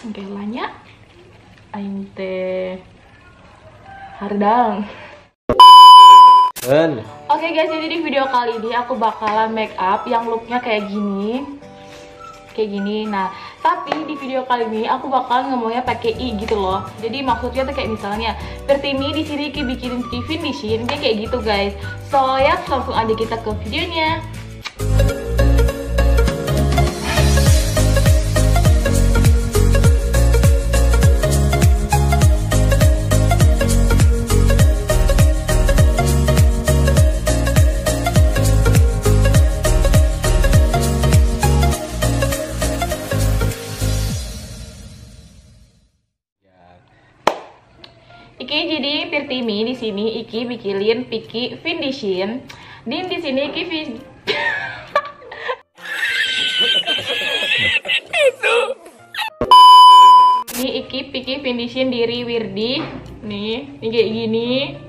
Oke, lanjut. Aing teh hardang. Oke guys, jadi di video kali ini aku bakalan make up yang looknya kayak gini. Nah, tapi di video kali ini aku bakalan ngomongnya pakai i gitu loh. Jadi maksudnya tuh kayak misalnya Pertini di sini bikinin finishing kayak gitu guys. So ya, langsung aja kita ke videonya. Iki jadi Pertini di sini iki bikinin piki finishing. Din di sini iki ini iki piki finishing diri Wirdi. Nih, ini kayak gini.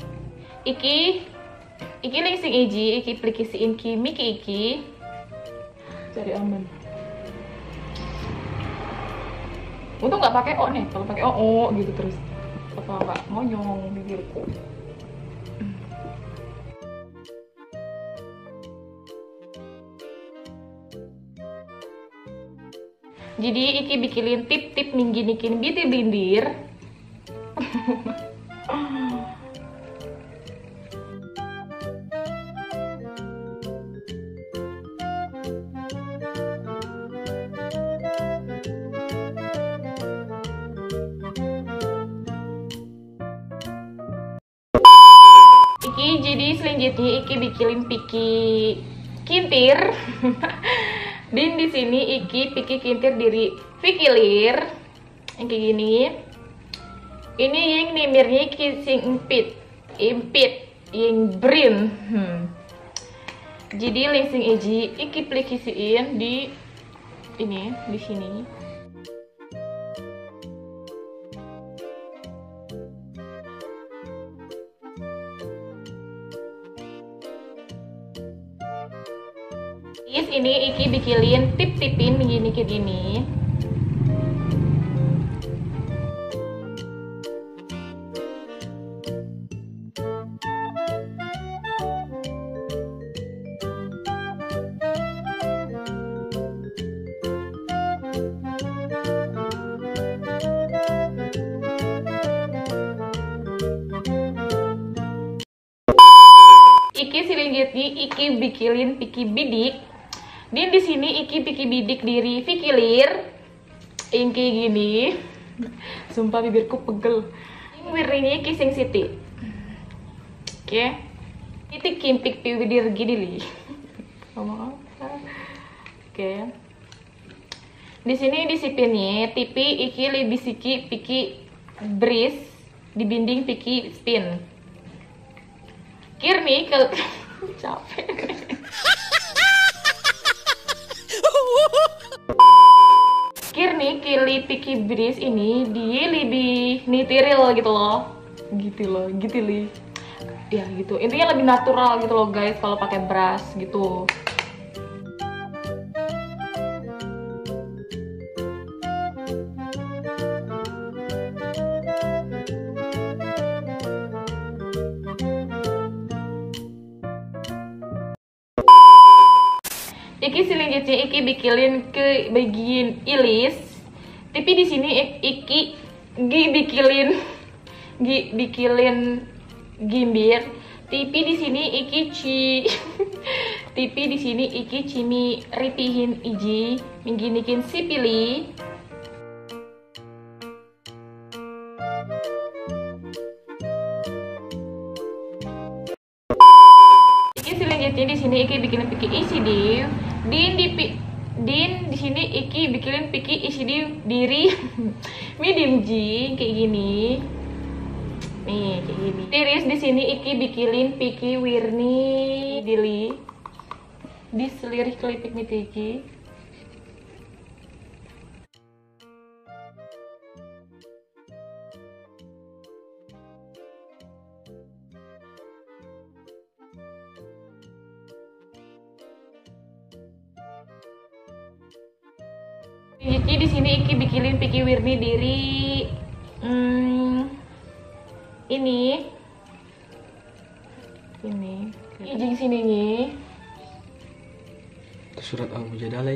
Iki langsung iki plikisiin Kimi iki. Cari aman. Untung nggak pakai O nih, kalau pakai O gitu terus. Apa nggak monyong bibirku. Jadi iki bikinin tip-tip ningginikin biti bindir. Iki jadi selanjutnya iki bikinin piki kintir. Dan di sini iki piki kintir diri Vikilir yang kayak gini. Ini yang nimirnya iki sing impit yang brin. Jadi langsung eji iki plikisiin di ini di sini. Ini iki bikinin tip-tipin gini kayak gini. Iki selanjutnya iki bikinin piki bidik. Dan di sini iki piki bidik diri Vikilir yang kayak gini. Sumpah bibirku pegel. Ini warnanya iki sing siti. Oke. Titik kimpik piwidir gini li. Ngomong apa? Oke. Di sini disipinnya tipi iki lebih siki piki bris dibinding piki spin. Kirni ke capek. Kirni kili piki bris ini dia lebih nitiril gitu loh. Gitu li. Ya gitu. Intinya lebih natural gitu loh guys kalau pakai brush gitu. Iki selanjutnya iki bikinin ke bagian ilis. Tapi di sini iki bikinin gimbir. Tapi di sini iki cimi ripihin iji mingginikin sipili. Iki selanjutnya di sini iki bikinin piki isi div. Din di sini iki bikinin piki isi diri medium G kayak gini. Nih kayak gini. Tiris di sini iki bikinin piki wirni dili. Di selirih kelipik mitiki. Jadi di sini Iki bikinin Piki Wirni diri ini izin sini nih. Surat Al-Mujadalah.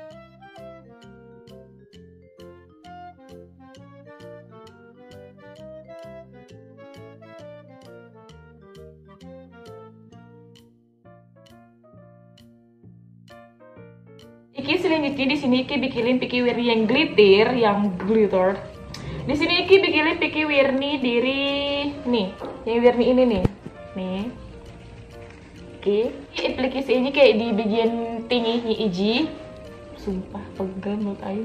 Iki selanjutnya di sini Iki bikinin Piki Wirni yang glitter. Di sini Iki bikinin Piki Wirni diri nih, yang Wirni ini nih. Oke, aplikasi ini kayak di bagian tingginya Iji. Sumpah pegal menurut Ayu.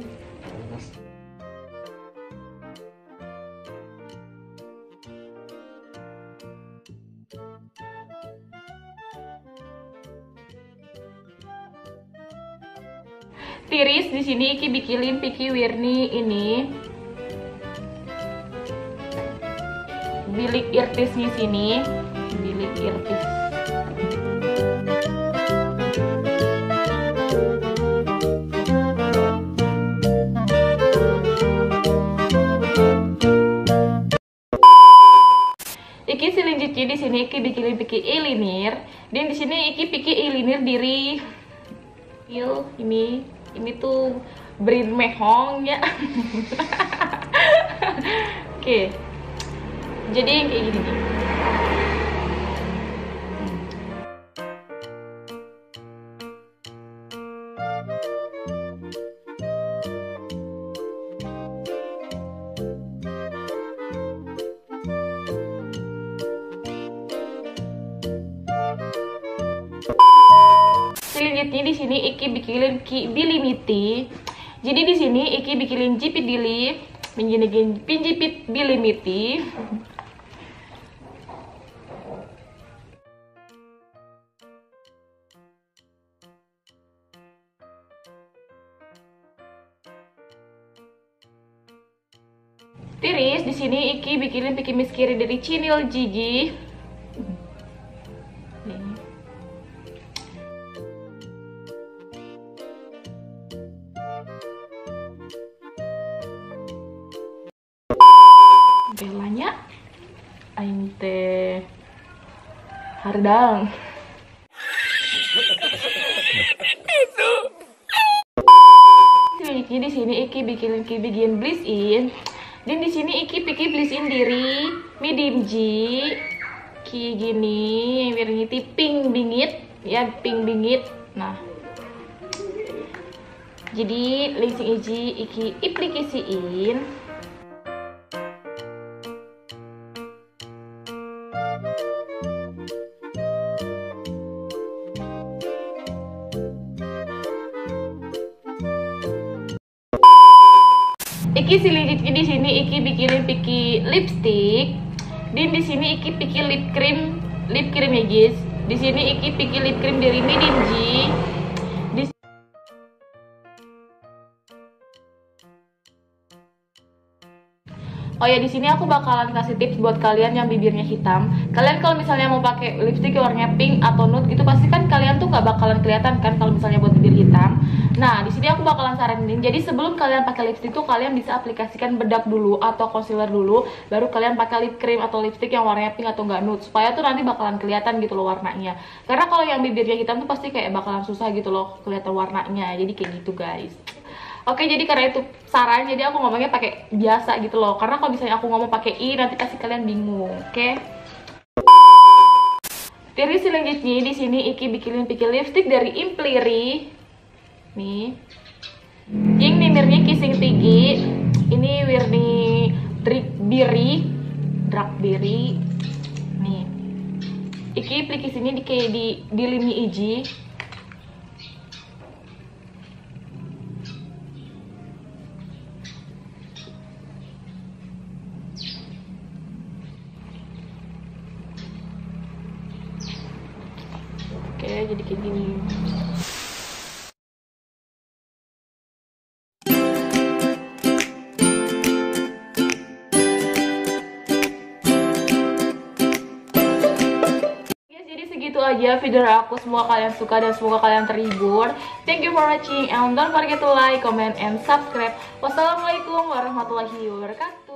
Tiris di sini Iki bikinin Piki Wirni ini bilik irtisnya sini, bilik irtis. Iki selanjutnya di sini Iki bikinin Piki eyeliner, dan di sini Iki Piki eyeliner diri ini tuh Brin Mehong ya. Oke. Jadi yang kayak gini nih. Selanjutnya di sini Iki bikinin bilimiti. Jadi di sini Iki bikinin jepit dili, pinjepit bilimiti. Tiris di sini Iki bikinin Piki Miskiri dari Chinil Gigi. Belanya aing teh hardang. Selanjutnya di sini Iki bikinin bagian bliss in. Dan di sini Iki Piki bliss in diri medium G. Kayak gini, yang warnanya pink bingit ya, pink bingit. Nah. Jadi langsung Iki aplikasiin. Iki selanjutnya di sini Iki bikinin Piki lipstick, dan di sini Iki Piki lip cream ya guys. Di sini Iki Piki lip cream dari medium G. Oh ya, di sini aku bakalan kasih tips buat kalian yang bibirnya hitam. Kalian kalau misalnya mau pakai lipstick warnanya pink atau nude gitu, pasti kan kalian tuh nggak bakalan kelihatan kan kalau misalnya buat bibir hitam. Nah, di sini aku bakalan saranin. Jadi sebelum kalian pakai lipstick tuh kalian bisa aplikasikan bedak dulu atau concealer dulu, baru kalian pakai lip cream atau lipstick yang warnanya pink atau nggak nude, supaya tuh nanti bakalan kelihatan gitu loh warnanya. Karena kalau yang bibirnya hitam tuh pasti kayak bakalan susah gitu loh kelihatan warnanya. Jadi kayak gitu guys. Oke, jadi karena itu saran, jadi aku ngomongnya pakai biasa gitu loh. Karena kalau misalnya aku ngomong pakai i, nanti pasti kalian bingung. Oke. Tiris selanjutnya di sini Iki bikinin Piki lipstick dari Impliri. Nih. Yang nimirnya kissing tinggi. Ini warni Drakberry. Nih. Iki aplikasinya kayak di lini iji. Oke, jadi kayak gini. Guys, jadi segitu aja video dari aku. Semoga kalian suka dan semoga kalian terhibur. Thank you for watching and don't forget to like, comment, and subscribe. Wassalamualaikum warahmatullahi wabarakatuh.